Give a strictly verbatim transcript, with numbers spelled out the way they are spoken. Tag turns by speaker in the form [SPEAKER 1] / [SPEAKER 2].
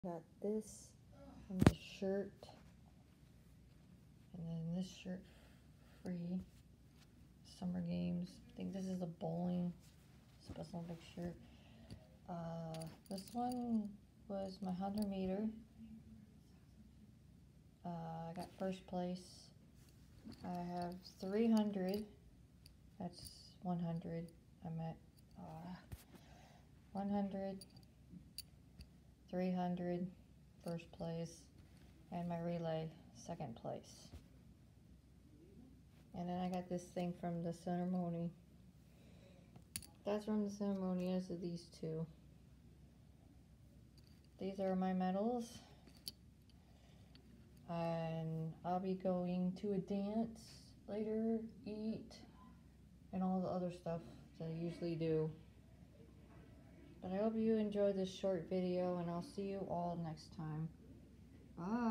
[SPEAKER 1] Got this from the shirt, and then this shirt free. Summer games. I think this is a bowling Special Olympics shirt. Uh, this one was my hundred meter. Uh, I got first place. I have three hundred. That's one hundred. I'm at uh, one hundred, three hundred, first place, and my relay, second place. And then I got this thing from the ceremony. That's from the ceremony, as of these two. These are my medals. And I'll be going to a dance later, eat, and all the other stuff that I usually do. But I hope you enjoyed this short video, and I'll see you all next time. Bye.